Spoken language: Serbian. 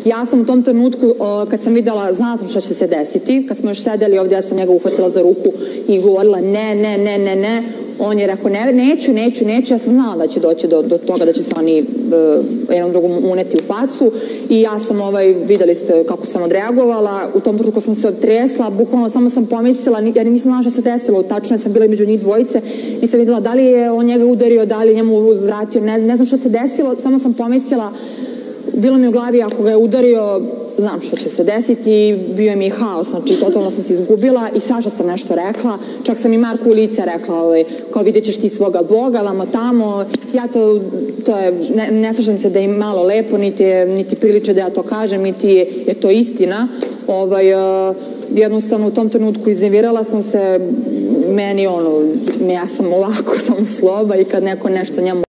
Ja sam u tom trenutku, kad sam videla, znala sam šta će se desiti, kad smo još sedeli ovdje, ja sam njega uhvatila za ruku i govorila ne. On je rekao neću, ja sam znala da će doći do toga da će se oni jednom drugom uneti u facu i ja sam, videli ste kako sam odreagovala, u tom trenutku sam se otresla, bukvalno samo sam pomislila, jer nisam znala šta se desilo, tačno sam bila među njih dvojice, nisam videla da li je on njega udario, da li je njemu uzvratio, ne znam šta se desilo, samo sam pomislila, bilo mi u glavi ako ga je udario, znam što će se desiti, bio mi je haos, znači totalno sam se izgubila i svašta sam nešto rekla, čak sam i Marku u lice rekla, kao vidjet ćeš ti svoga Boga, vamo tamo, ja to je, ne slažem se da je malo lepo, niti priliče da ja to kažem, niti je to istina, jednostavno u tom trenutku iznervirala sam se, meni ja sam ovako, sam sloba i kad neko nešto njemu